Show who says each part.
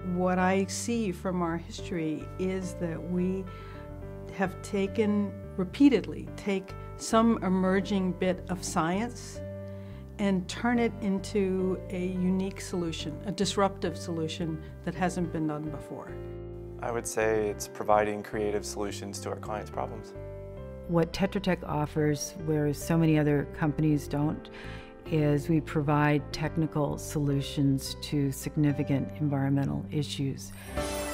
Speaker 1: What I see from our history is that we have repeatedly take some emerging bit of science and turn it into a unique solution, a disruptive solution that hasn't been done before.
Speaker 2: I would say it's providing creative solutions to our clients' problems.
Speaker 3: What Tetra Tech offers, where so many other companies don't, is we provide technical solutions to significant environmental issues.